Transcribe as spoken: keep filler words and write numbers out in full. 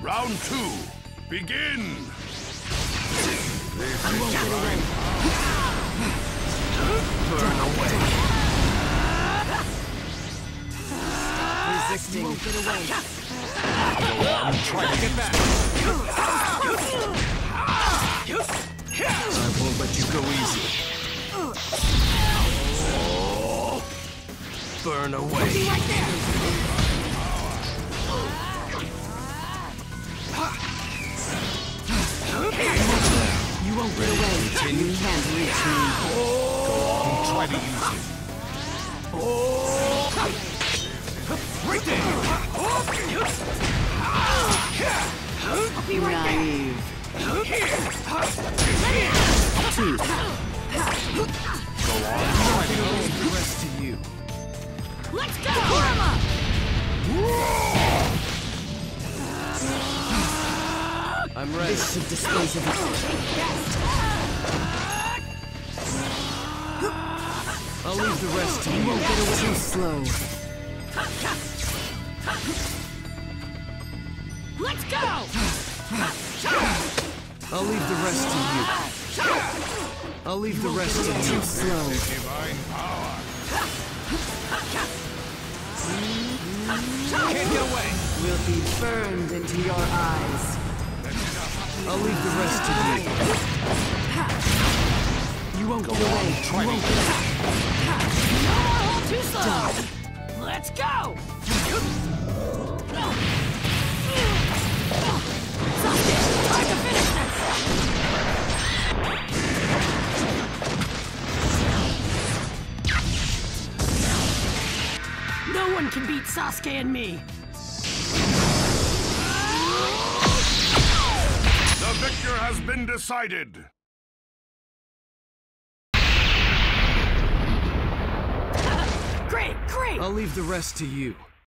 Round two, begin! I won't get away. Burn away. Stop resisting. You won't get away. Go on, try to get back. I won't let you go easy. Burn away. Be right there. You won't get away. Continue. You can't reach me. Go on, try to use it. Right there. I'll be right Naive. Two. Go on, try to use the rest to you. Let's go! Kurama! I'm ready. This should dispose of it. I'll leave the rest to you. You won't get away too slow. Let's go! I'll leave the rest to you. I'll leave the rest to you. Too slow. Divine power! Can't get away. Will be burned into your eyes. I'll leave the rest to you. You won't Go get away. on, try You to won't use get it. No more hold too slow. Let's go! Sasuke, try to finish this! No one can beat Sasuke and me. The victor has been decided! Great, great! I'll leave the rest to you.